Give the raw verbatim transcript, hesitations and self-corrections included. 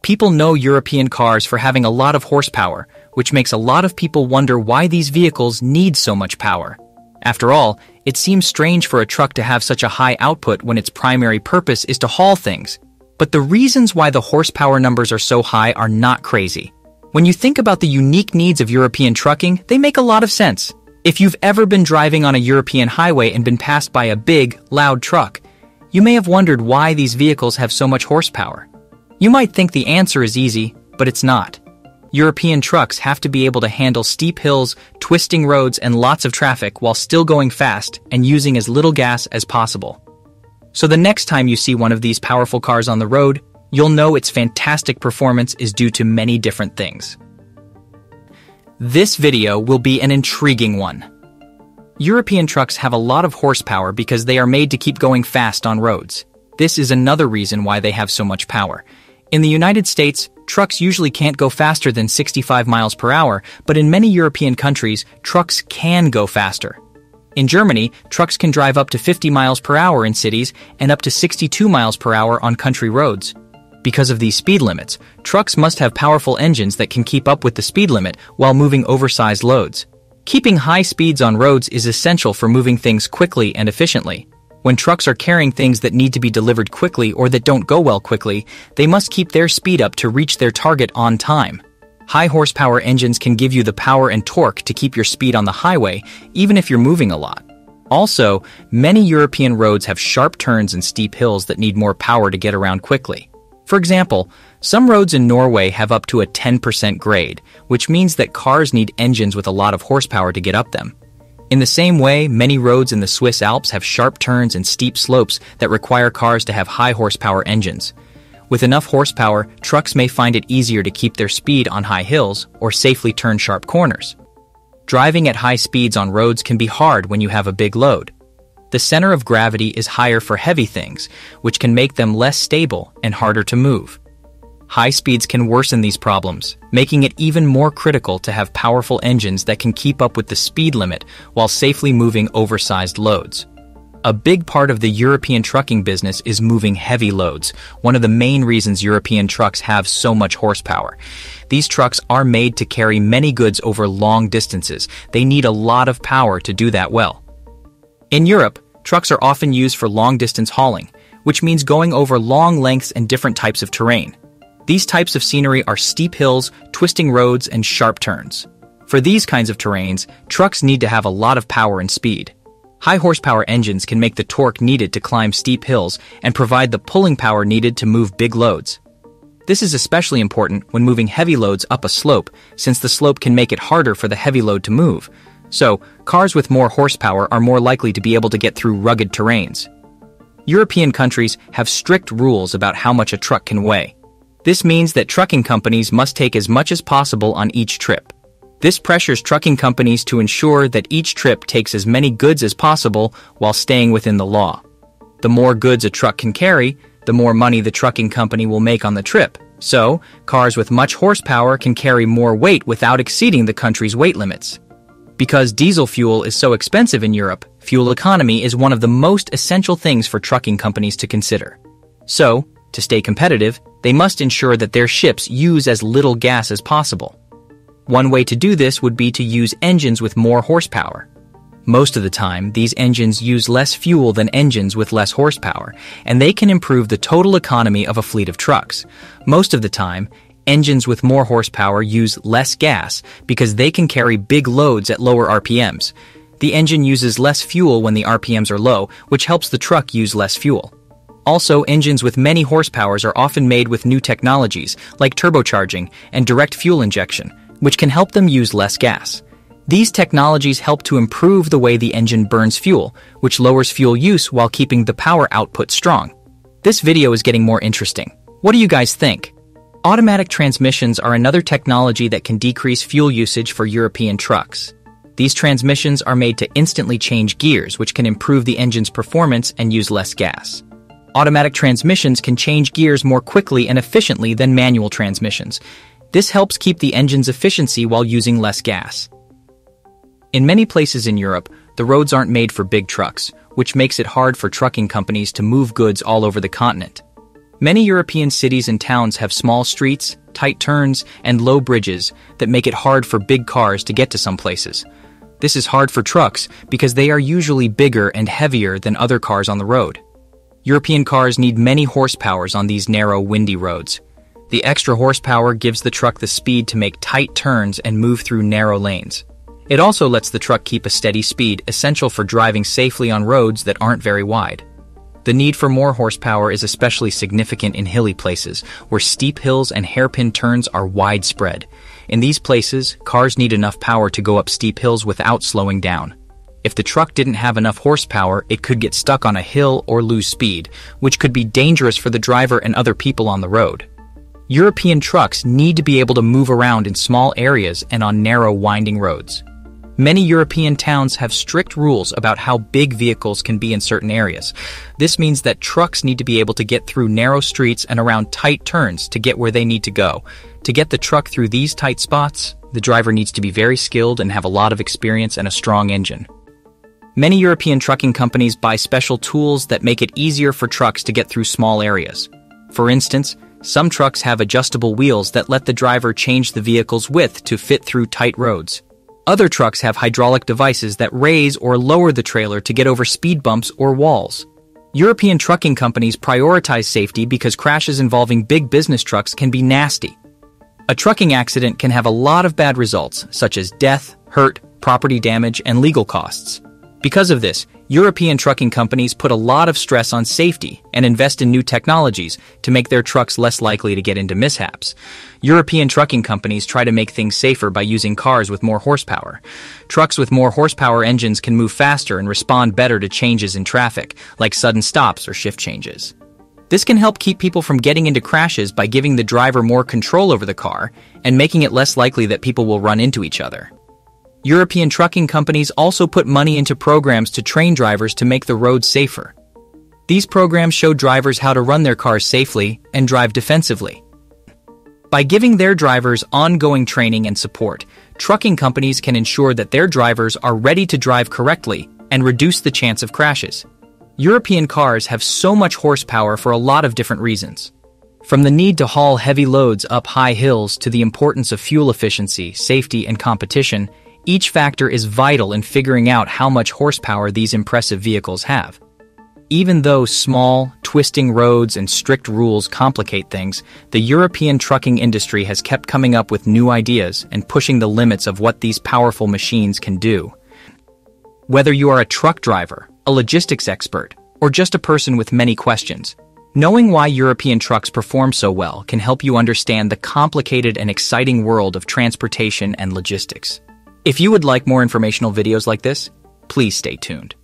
People know European cars for having a lot of horsepower, which makes a lot of people wonder why these vehicles need so much power. After all, it seems strange for a truck to have such a high output when its primary purpose is to haul things. But the reasons why the horsepower numbers are so high are not crazy. When you think about the unique needs of European trucking, they make a lot of sense. If you've ever been driving on a European highway and been passed by a big, loud truck, you may have wondered why these vehicles have so much horsepower. You might think the answer is easy, but it's not. European trucks have to be able to handle steep hills, twisting roads, and lots of traffic while still going fast and using as little gas as possible. So the next time you see one of these powerful cars on the road, you'll know its fantastic performance is due to many different things. This video will be an intriguing one. European trucks have a lot of horsepower because they are made to keep going fast on roads. This is another reason why they have so much power. In the United States, trucks usually can't go faster than sixty-five miles per hour, but in many European countries, trucks can go faster. In Germany, trucks can drive up to fifty miles per hour in cities and up to sixty-two miles per hour on country roads. Because of these speed limits, trucks must have powerful engines that can keep up with the speed limit while moving oversized loads. Keeping high speeds on roads is essential for moving things quickly and efficiently. When trucks are carrying things that need to be delivered quickly or that don't go well quickly, they must keep their speed up to reach their target on time. High horsepower engines can give you the power and torque to keep your speed on the highway, even if you're moving a lot. Also, many European roads have sharp turns and steep hills that need more power to get around quickly. For example, some roads in Norway have up to a ten percent grade, which means that cars need engines with a lot of horsepower to get up them. In the same way, many roads in the Swiss Alps have sharp turns and steep slopes that require cars to have high horsepower engines. With enough horsepower, trucks may find it easier to keep their speed on high hills or safely turn sharp corners. Driving at high speeds on roads can be hard when you have a big load. The center of gravity is higher for heavy things, which can make them less stable and harder to move. High speeds can worsen these problems, making it even more critical to have powerful engines that can keep up with the speed limit while safely moving oversized loads. A big part of the European trucking business is moving heavy loads, one of the main reasons European trucks have so much horsepower. These trucks are made to carry many goods over long distances. They need a lot of power to do that well. In Europe, trucks are often used for long-distance hauling, which means going over long lengths and different types of terrain. These types of scenery are steep hills, twisting roads, and sharp turns. For these kinds of terrains, trucks need to have a lot of power and speed. High horsepower engines can make the torque needed to climb steep hills and provide the pulling power needed to move big loads. This is especially important when moving heavy loads up a slope, since the slope can make it harder for the heavy load to move. So, cars with more horsepower are more likely to be able to get through rugged terrains. European countries have strict rules about how much a truck can weigh. This means that trucking companies must take as much as possible on each trip. This pressures trucking companies to ensure that each trip takes as many goods as possible while staying within the law. The more goods a truck can carry, the more money the trucking company will make on the trip. So, cars with much horsepower can carry more weight without exceeding the country's weight limits. Because diesel fuel is so expensive in Europe, fuel economy is one of the most essential things for trucking companies to consider. So, to stay competitive, they must ensure that their ships use as little gas as possible. One way to do this would be to use engines with more horsepower. Most of the time, these engines use less fuel than engines with less horsepower, and they can improve the total economy of a fleet of trucks. Most of the time, engines with more horsepower use less gas because they can carry big loads at lower R P Ms. The engine uses less fuel when the R P Ms are low, which helps the truck use less fuel. Also, engines with many horsepowers are often made with new technologies, like turbocharging and direct fuel injection, which can help them use less gas. These technologies help to improve the way the engine burns fuel, which lowers fuel use while keeping the power output strong. This video is getting more interesting. What do you guys think? Automatic transmissions are another technology that can decrease fuel usage for European trucks. These transmissions are made to instantly change gears, which can improve the engine's performance and use less gas. Automatic transmissions can change gears more quickly and efficiently than manual transmissions. This helps keep the engine's efficiency while using less gas. In many places in Europe, the roads aren't made for big trucks, which makes it hard for trucking companies to move goods all over the continent. Many European cities and towns have small streets, tight turns, and low bridges that make it hard for big cars to get to some places. This is hard for trucks because they are usually bigger and heavier than other cars on the road. European cars need many horsepowers on these narrow, windy roads. The extra horsepower gives the truck the speed to make tight turns and move through narrow lanes. It also lets the truck keep a steady speed, essential for driving safely on roads that aren't very wide. The need for more horsepower is especially significant in hilly places, where steep hills and hairpin turns are widespread. In these places, cars need enough power to go up steep hills without slowing down. If the truck didn't have enough horsepower, it could get stuck on a hill or lose speed, which could be dangerous for the driver and other people on the road. European trucks need to be able to move around in small areas and on narrow, winding roads. Many European towns have strict rules about how big vehicles can be in certain areas. This means that trucks need to be able to get through narrow streets and around tight turns to get where they need to go. To get the truck through these tight spots, the driver needs to be very skilled and have a lot of experience and a strong engine. Many European trucking companies buy special tools that make it easier for trucks to get through small areas. For instance, some trucks have adjustable wheels that let the driver change the vehicle's width to fit through tight roads. Other trucks have hydraulic devices that raise or lower the trailer to get over speed bumps or walls. European trucking companies prioritize safety because crashes involving big business trucks can be nasty. A trucking accident can have a lot of bad results, such as death, hurt, property damage, and legal costs. Because of this, European trucking companies put a lot of stress on safety and invest in new technologies to make their trucks less likely to get into mishaps. European trucking companies try to make things safer by using cars with more horsepower. Trucks with more horsepower engines can move faster and respond better to changes in traffic, like sudden stops or shift changes. This can help keep people from getting into crashes by giving the driver more control over the car and making it less likely that people will run into each other. European trucking companies also put money into programs to train drivers to make the roads safer. These programs show drivers how to run their cars safely and drive defensively. By giving their drivers ongoing training and support, trucking companies can ensure that their drivers are ready to drive correctly and reduce the chance of crashes. European cars have so much horsepower for a lot of different reasons. From the need to haul heavy loads up high hills to the importance of fuel efficiency, safety, and competition, each factor is vital in figuring out how much horsepower these impressive vehicles have. Even though small, twisting roads and strict rules complicate things, the European trucking industry has kept coming up with new ideas and pushing the limits of what these powerful machines can do. Whether you are a truck driver, a logistics expert, or just a person with many questions, knowing why European trucks perform so well can help you understand the complicated and exciting world of transportation and logistics. If you would like more informational videos like this, please stay tuned.